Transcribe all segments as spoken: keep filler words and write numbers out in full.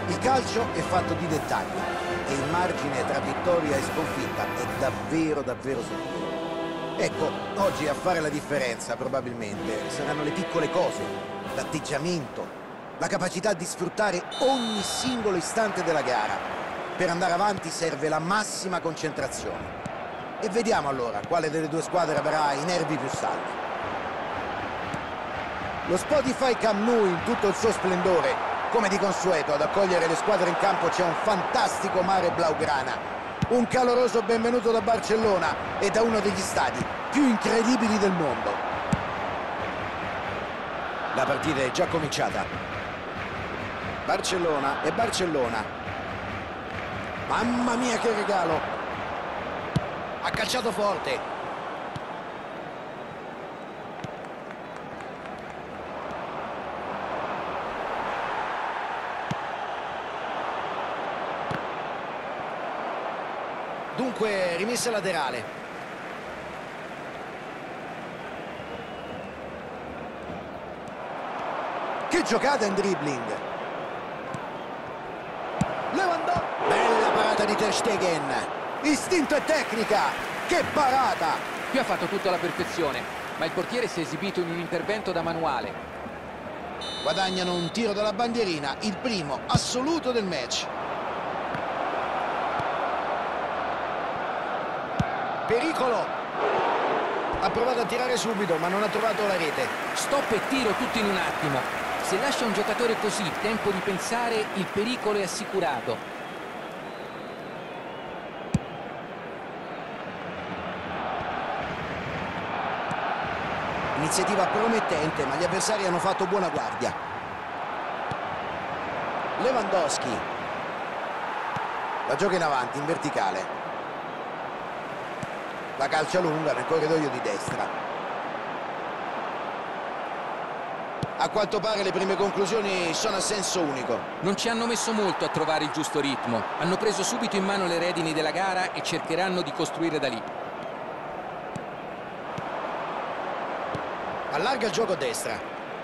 Il calcio è fatto di dettagli e il margine tra vittoria e sconfitta è davvero, davvero sottile. Ecco, oggi a fare la differenza probabilmente saranno le piccole cose, l'atteggiamento, la capacità di sfruttare ogni singolo istante della gara. Per andare avanti serve la massima concentrazione. E vediamo allora quale delle due squadre avrà i nervi più saldi. Lo Spotify Camp Nou in tutto il suo splendore. Come di consueto, ad accogliere le squadre in campo c'è un fantastico mare blaugrana. Un caloroso benvenuto da Barcellona e da uno degli stadi più incredibili del mondo. La partita è già cominciata. Barcellona e Barcellona. Mamma mia che regalo! Ha calciato forte. Dunque, rimessa laterale. Che giocata in dribbling. Lewandowski. Bella parata di Ter Stegen. Istinto e tecnica. Che parata. Qui ha fatto tutto alla perfezione, ma il portiere si è esibito in un intervento da manuale. Guadagnano un tiro dalla bandierina, il primo assoluto del match. Pericolo. Ha provato a tirare subito, ma non ha trovato la rete. Stop e tiro tutto in un attimo. Se lascia un giocatore così tempo di pensare, il pericolo è assicurato. Iniziativa promettente, ma gli avversari hanno fatto buona guardia. Lewandowski. La gioca in avanti, in verticale. La calcia lunga nel corridoio di destra. A quanto pare le prime conclusioni sono a senso unico. Non ci hanno messo molto a trovare il giusto ritmo. Hanno preso subito in mano le redini della gara e cercheranno di costruire da lì. Allarga il gioco a destra.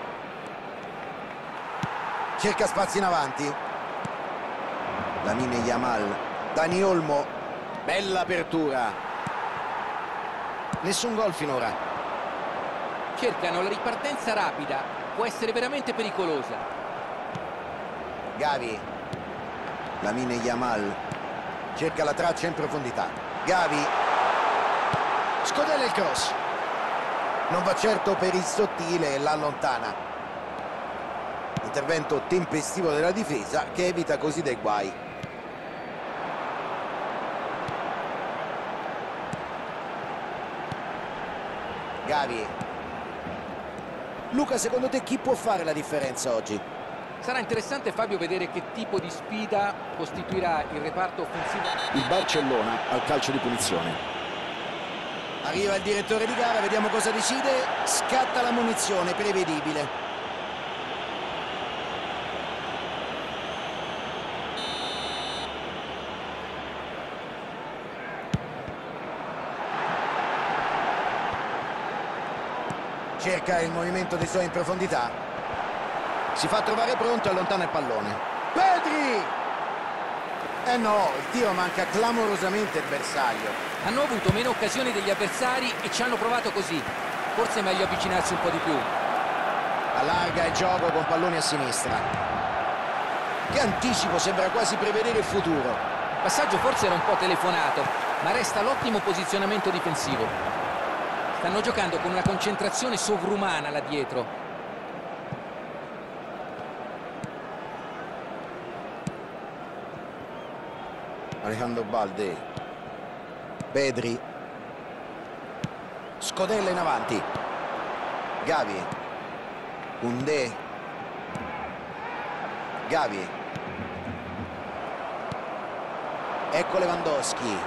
Cerca spazi in avanti. Lamine Yamal. Dani Olmo. Bella apertura. Nessun gol finora. Cercano la ripartenza rapida. Può essere veramente pericolosa. Gavi. Lamine Yamal. Cerca la traccia in profondità. Gavi. Scodella il cross. Non va certo per il sottile e l'allontana. Intervento tempestivo della difesa che evita così dei guai. Gavi. Luca, secondo te chi può fare la differenza oggi? Sarà interessante, Fabio, vedere che tipo di sfida costituirà il reparto offensivo. Il Barcellona al calcio di punizione. Arriva il direttore di gara, vediamo cosa decide. Scatta la munizione, prevedibile. Cerca il movimento dei suoi in profondità. Si fa trovare pronto e allontana il pallone. Pedri! Eh no, il tiro manca clamorosamente il bersaglio. Hanno avuto meno occasioni degli avversari e ci hanno provato così. Forse è meglio avvicinarsi un po' di più. Allarga il gioco con palloni a sinistra. Che anticipo, sembra quasi prevedere il futuro. Il passaggio forse era un po' telefonato, ma resta l'ottimo posizionamento difensivo. Stanno giocando con una concentrazione sovrumana là dietro. Alejandro Balde. Pedri. Scodella in avanti. Gavi. Koundé. Gavi. Ecco Lewandowski.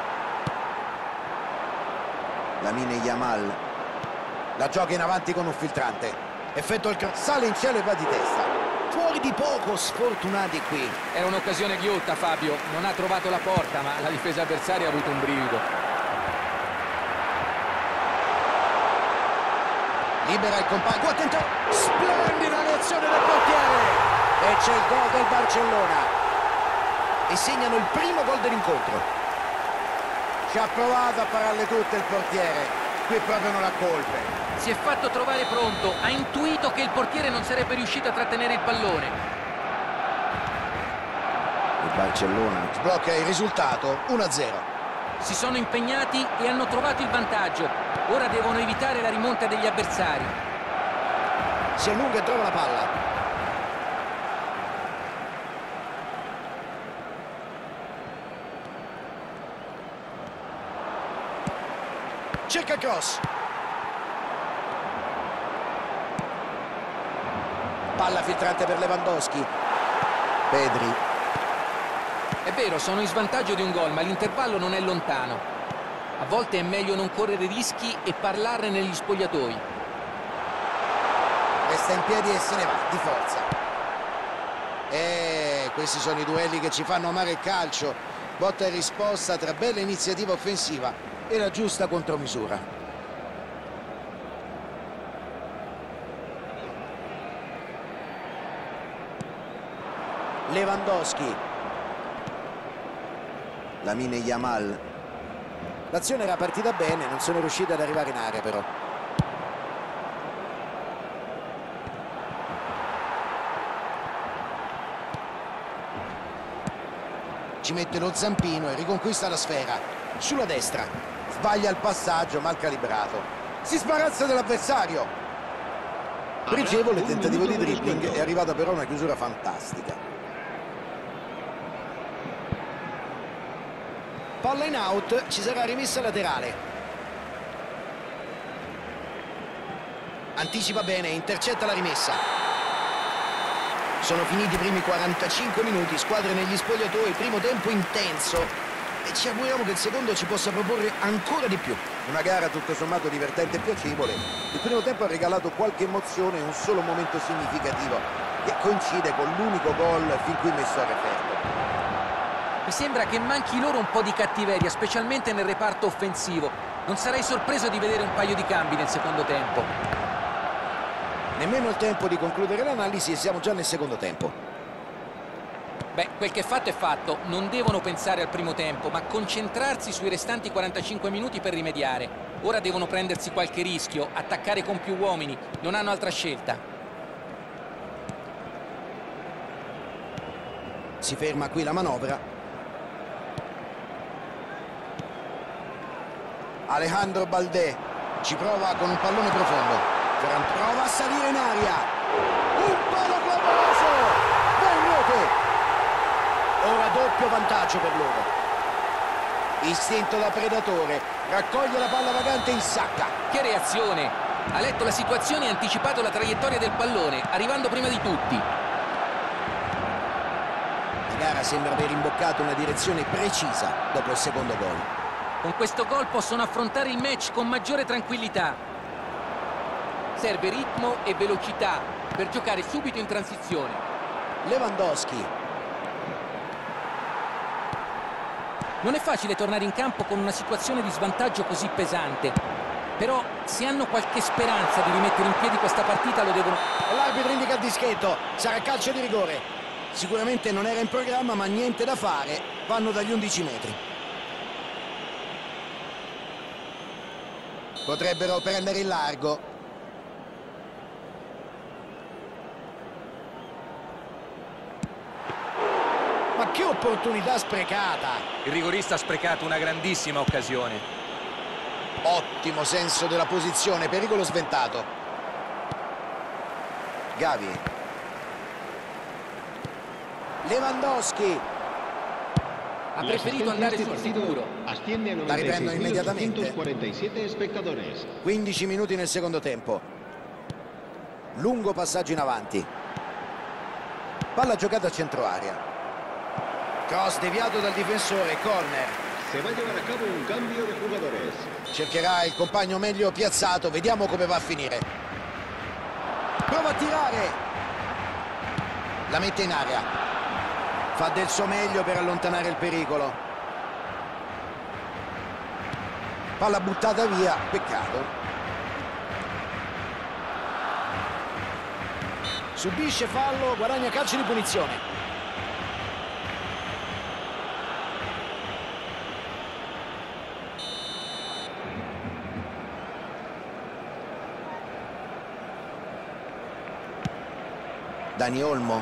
Lamine Yamal. La gioca in avanti con un filtrante. Effettua il cross. Sale in cielo e va di testa. Fuori di poco, sfortunati qui. Era un'occasione ghiotta, Fabio. Non ha trovato la porta, ma la difesa avversaria ha avuto un brivido. Libera il compagno. Attento. Splendida reazione del portiere. E c'è il gol del Barcellona. e segnano il primo gol dell'incontro. Ci ha provato a pararle tutte il portiere, qui proprio non ha colpe. Si è fatto trovare pronto, ha intuito che il portiere non sarebbe riuscito a trattenere il pallone. Il Barcellona sblocca il risultato uno a zero. Si sono impegnati e hanno trovato il vantaggio. Ora devono evitare la rimonta degli avversari. Si allunga e trova la palla. Cerca il cross. Palla filtrante per Lewandowski. Pedri. È vero, sono in svantaggio di un gol, ma l'intervallo non è lontano. A volte è meglio non correre rischi e parlarne negli spogliatoi. Resta in piedi e se ne va, di forza. E questi sono i duelli che ci fanno amare il calcio. Botta e risposta tra bella iniziativa offensiva e la giusta contromisura. Lewandowski. Lamine Yamal. L'azione era partita bene, non sono riusciti ad arrivare in area però. Ci mette lo zampino e riconquista la sfera. Sulla destra. Sbaglia il passaggio, mal calibrato. Si sbarazza dell'avversario. Pregevole tentativo di dribbling, è arrivata però una chiusura fantastica. Palla in out, ci sarà rimessa laterale. Anticipa bene, intercetta la rimessa. Sono finiti i primi quarantacinque minuti, squadre negli spogliatoi, primo tempo intenso. E ci auguriamo che il secondo ci possa proporre ancora di più. Una gara tutto sommato divertente e piacevole. Il primo tempo ha regalato qualche emozione e un solo momento significativo che coincide con l'unico gol fin qui messo a referto. Mi sembra che manchi loro un po' di cattiveria, specialmente nel reparto offensivo. Non sarei sorpreso di vedere un paio di cambi nel secondo tempo. Nemmeno il tempo di concludere l'analisi e siamo già nel secondo tempo. Beh, quel che è fatto è fatto. Non devono pensare al primo tempo, ma concentrarsi sui restanti quarantacinque minuti per rimediare. Ora devono prendersi qualche rischio, attaccare con più uomini. Non hanno altra scelta. Si ferma qui la manovra. Alejandro Baldé ci prova con un pallone profondo. Ferran prova a salire in aria. Un palo clamoroso. Va in rete. Ora doppio vantaggio per loro. Istinto da predatore. Raccoglie la palla vagante in sacca. Che reazione! Ha letto la situazione e ha anticipato la traiettoria del pallone, arrivando prima di tutti. La gara sembra aver imboccato una direzione precisa dopo il secondo gol. Con questo gol possono affrontare il match con maggiore tranquillità. Serve ritmo e velocità per giocare subito in transizione. Lewandowski. Non è facile tornare in campo con una situazione di svantaggio così pesante. Però se hanno qualche speranza di rimettere in piedi questa partita lo devono... L'arbitro indica il dischetto. Sarà calcio di rigore. Sicuramente non era in programma, ma niente da fare. Vanno dagli undici metri. Potrebbero prendere il largo. Ma che opportunità sprecata! Il rigorista ha sprecato una grandissima occasione. Ottimo senso della posizione, pericolo sventato. Gavi. Lewandowski. Ha preferito andare sul sicuro. La riprendono immediatamente. quindici minuti nel secondo tempo. Lungo passaggio in avanti. Palla giocata a centro area. Cross deviato dal difensore, corner. Se va a llevar a cabo un cambio de jugadores. Cercherà il compagno meglio piazzato, vediamo come va a finire. Prova a tirare. La mette in area. Fa del suo meglio per allontanare il pericolo. Palla buttata via, peccato. Subisce fallo, guadagna calcio di punizione. Dani Olmo.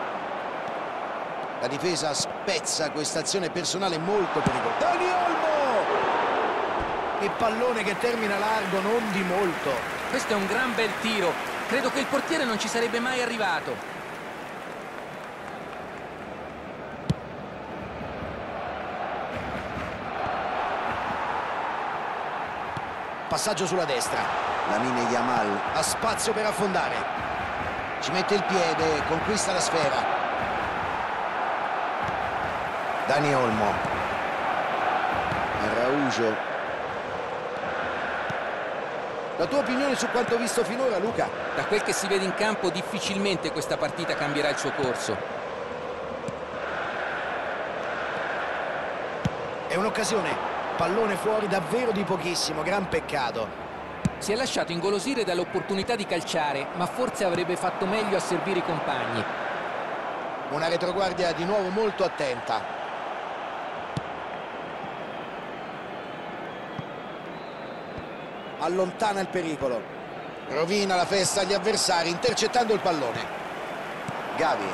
La difesa spezza questa azione personale molto pericolosa. Dani Olmo! E pallone che termina largo, non di molto. Questo è un gran bel tiro. Credo che il portiere non ci sarebbe mai arrivato. Passaggio sulla destra. Lamine Yamal ha spazio per affondare. Ci mette il piede, conquista la sfera. Dani Olmo. Araujo. La tua opinione su quanto visto finora, Luca? Da quel che si vede in campo, difficilmente questa partita cambierà il suo corso. È un'occasione. Pallone fuori davvero di pochissimo, gran peccato. Si è lasciato ingolosire dall'opportunità di calciare, ma forse avrebbe fatto meglio a servire i compagni. Una retroguardia di nuovo molto attenta. Allontana il pericolo. Rovina la festa agli avversari intercettando il pallone. Gavi.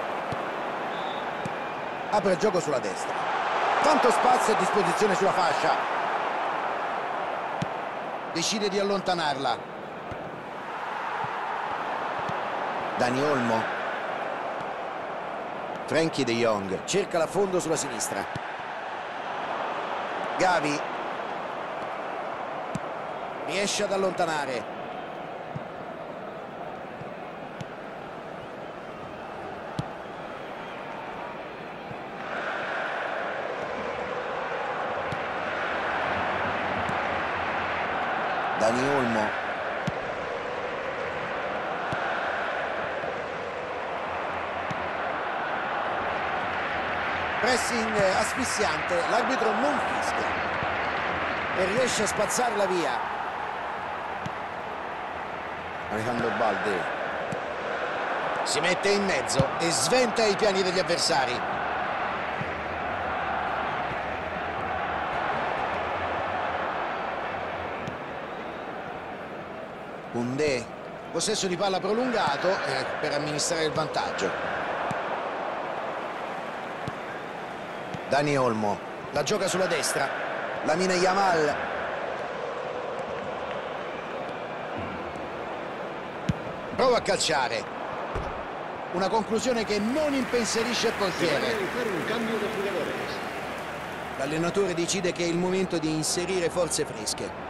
Apre il gioco sulla destra. Tanto spazio a disposizione sulla fascia. Decide di allontanarla. Dani Olmo. Frenkie de Jong cerca l'affondo sulla sinistra. Gavi. Riesce ad allontanare. Dani Olmo. Pressing asfissiante, l'arbitro non fischia e riesce a spazzarla via. Alejandro Balde si mette in mezzo e sventa i piani degli avversari. Koundé, possesso di palla prolungato eh, per amministrare il vantaggio. Dani Olmo, la gioca sulla destra. Lamine Yamal. Prova a calciare. Una conclusione che non impensierisce il portiere. Un cambio de jugadores. L'allenatore decide che è il momento di inserire forze fresche.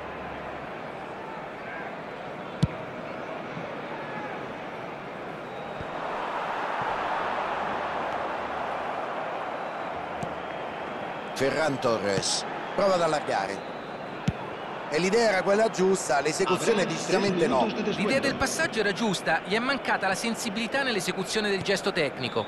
Ferran Torres prova ad allargare e l'idea era quella giusta, l'esecuzione decisamente no. L'idea del passaggio era giusta, gli è mancata la sensibilità nell'esecuzione del gesto tecnico.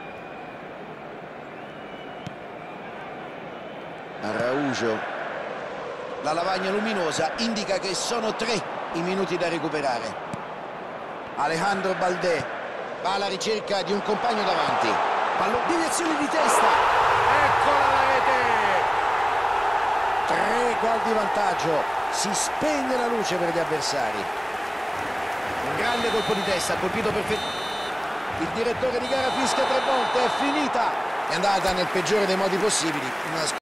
Araujo, la lavagna luminosa indica che sono tre i minuti da recuperare. Alejandro Balde va alla ricerca di un compagno davanti. Pallone, deviazione di testa. Eccola la rete! Tre gol di vantaggio. Si spegne la luce per gli avversari. Un grande colpo di testa, colpito perfettamente. Il direttore di gara fischia tre volte, è finita. È andata nel peggiore dei modi possibili. Una